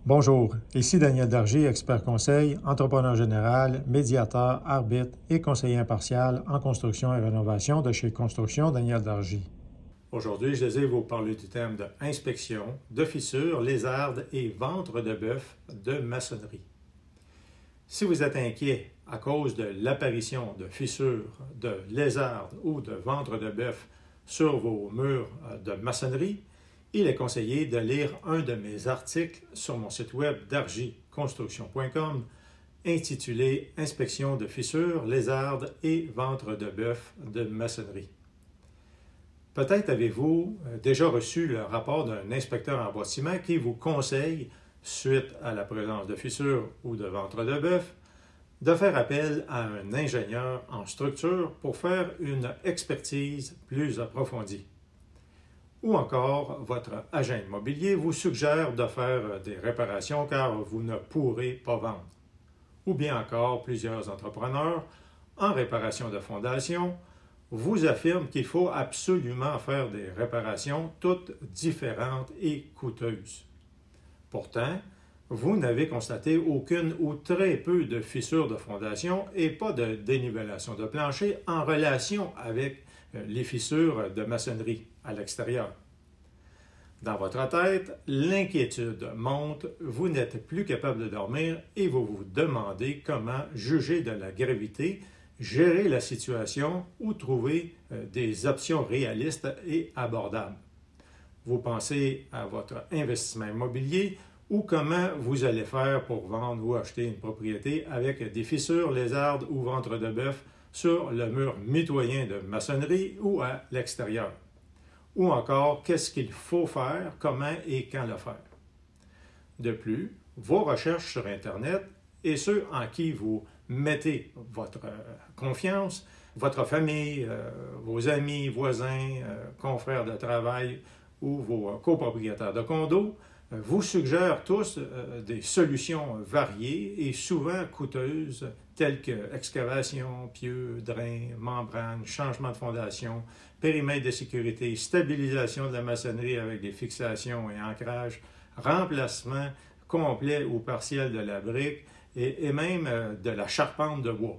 Bonjour, ici Daniel Dargy, expert conseil, entrepreneur général, médiateur, arbitre et conseiller impartial en construction et rénovation de chez Construction Daniel Dargy. Aujourd'hui, je désire vous parler du thème de inspection, de fissures, lézardes et ventre de bœuf de maçonnerie. Si vous êtes inquiet à cause de l'apparition de fissures, de lézardes ou de ventre de bœuf sur vos murs de maçonnerie, il est conseillé de lire un de mes articles sur mon site web dargyconstruction.com intitulé « Inspection de fissures, lézardes et ventre de bœuf de maçonnerie ». Peut-être avez-vous déjà reçu le rapport d'un inspecteur en bâtiment qui vous conseille, suite à la présence de fissures ou de ventre de bœuf, de faire appel à un ingénieur en structure pour faire une expertise plus approfondie. Ou encore, votre agent immobilier vous suggère de faire des réparations car vous ne pourrez pas vendre. Ou bien encore, plusieurs entrepreneurs, en réparation de fondation, vous affirment qu'il faut absolument faire des réparations toutes différentes et coûteuses. Pourtant, vous n'avez constaté aucune ou très peu de fissures de fondation et pas de dénivellation de plancher en relation avec les fissures de maçonnerie à l'extérieur. Dans votre tête, l'inquiétude monte, vous n'êtes plus capable de dormir et vous vous demandez comment juger de la gravité, gérer la situation ou trouver des options réalistes et abordables. Vous pensez à votre investissement immobilier ou comment vous allez faire pour vendre ou acheter une propriété avec des fissures, lézardes ou ventre de bœuf sur le mur mitoyen de maçonnerie ou à l'extérieur. Ou encore, qu'est-ce qu'il faut faire, comment et quand le faire. De plus, vos recherches sur Internet et ceux en qui vous mettez votre confiance, votre famille, vos amis, voisins, confrères de travail ou vos copropriétaires de condos, vous suggèrent tous des solutions variées et souvent coûteuses, telles que excavation, pieux, drain, membrane, changement de fondation, périmètre de sécurité, stabilisation de la maçonnerie avec des fixations et ancrages, remplacement complet ou partiel de la brique et même de la charpente de bois.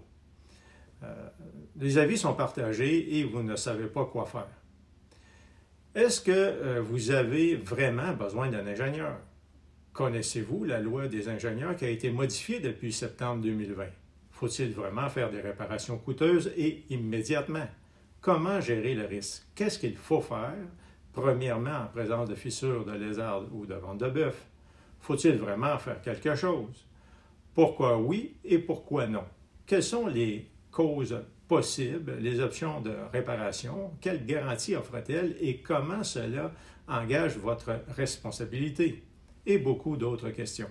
Les avis sont partagés et vous ne savez pas quoi faire. Est-ce que vous avez vraiment besoin d'un ingénieur? Connaissez-vous la loi des ingénieurs qui a été modifiée depuis septembre 2020? Faut-il vraiment faire des réparations coûteuses et immédiatement? Comment gérer le risque? Qu'est-ce qu'il faut faire? Premièrement, en présence de fissures, de lézardes ou de ventre de bœuf. Faut-il vraiment faire quelque chose? Pourquoi oui et pourquoi non? Quelles sont les causes possibles, les options de réparation? Quelle garantie offre-t-elle et comment cela engage votre responsabilité? Et beaucoup d'autres questions.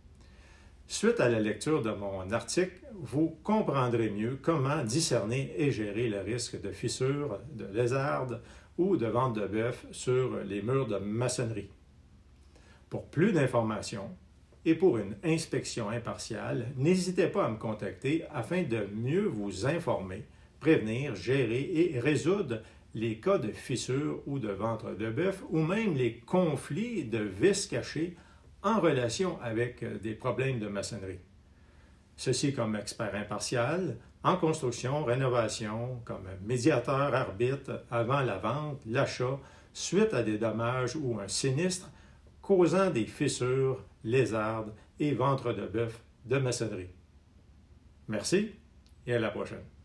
Suite à la lecture de mon article, vous comprendrez mieux comment discerner et gérer le risque de fissures, de lézardes ou de ventre de bœuf sur les murs de maçonnerie. Pour plus d'informations et pour une inspection impartiale, n'hésitez pas à me contacter afin de mieux vous informer, prévenir, gérer et résoudre les cas de fissures ou de ventre de bœuf ou même les conflits de vis cachés en relation avec des problèmes de maçonnerie. Ceci comme expert impartial, en construction, rénovation, comme médiateur, arbitre, avant la vente, l'achat, suite à des dommages ou un sinistre causant des fissures, lézardes et ventre de bœuf de maçonnerie. Merci et à la prochaine.